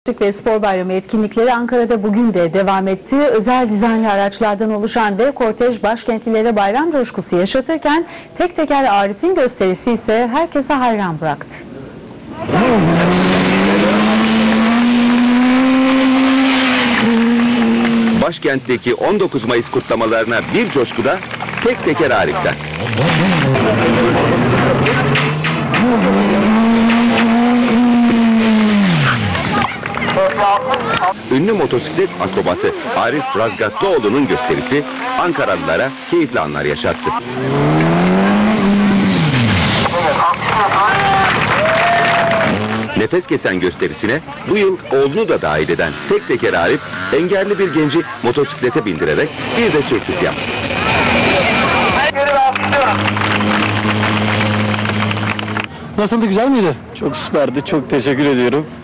Gençlik ve Spor Bayramı etkinlikleri Ankara'da bugün de devam etti. Özel dizaynlı araçlardan oluşan dev kortej başkentlilere bayram coşkusu yaşatırken tek teker Arif'in gösterisi ise herkese hayran bıraktı. Başkentteki 19 Mayıs kutlamalarına bir coşku da tek teker Arif'ten. Ünlü motosiklet akrobatı Arif Razgatlıoğlu'nun gösterisi Ankaralılara keyifli anlar yaşattı. Nefes kesen gösterisine bu yıl oğlunu da dahil eden tek teker Arif, engelli bir genci motosiklete bindirerek bir de sürpriz yaptı. Nasıldı, güzel miydi? Çok süperdi, çok teşekkür ediyorum.